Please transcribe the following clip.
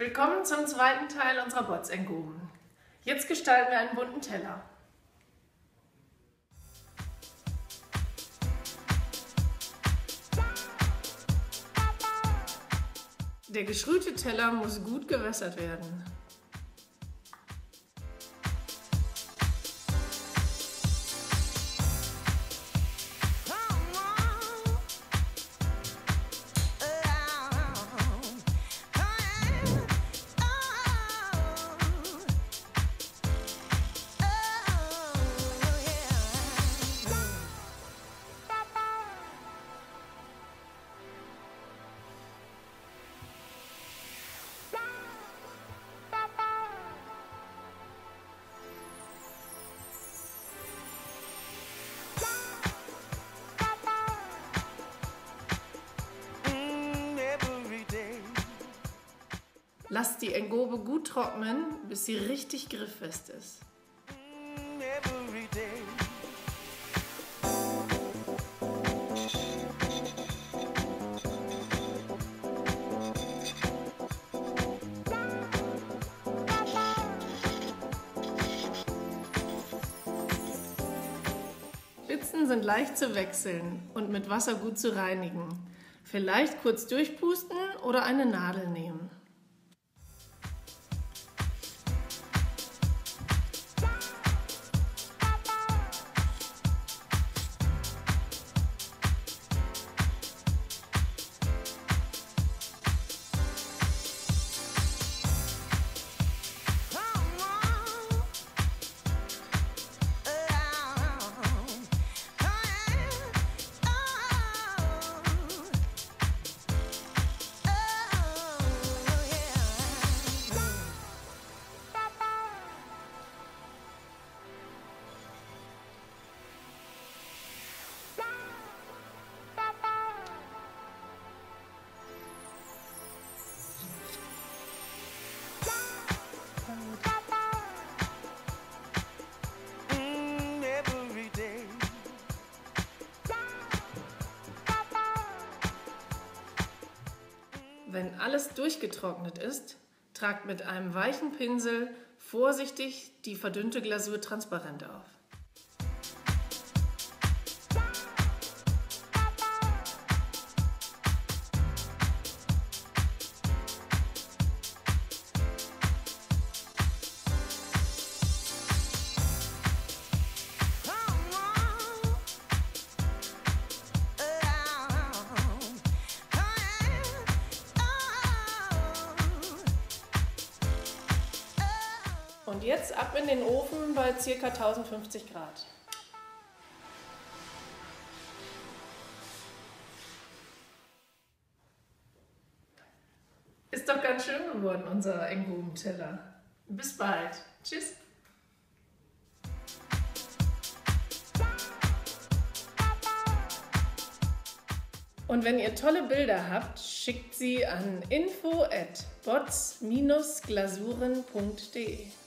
Willkommen zum zweiten Teil unserer Bots-Engoben. Jetzt gestalten wir einen bunten Teller. Der geschrühte Teller muss gut gewässert werden. Lasst die Engobe gut trocknen, bis sie richtig grifffest ist. Spitzen sind leicht zu wechseln und mit Wasser gut zu reinigen. Vielleicht kurz durchpusten oder eine Nadel nehmen. Wenn alles durchgetrocknet ist, tragt mit einem weichen Pinsel vorsichtig die verdünnte Glasur transparent auf. Und jetzt ab in den Ofen bei ca. 1050 Grad. Ist doch ganz schön geworden, unser Engoben-Teller. Bis bald. Tschüss. Und wenn ihr tolle Bilder habt, schickt sie an info@bots-glasuren.de.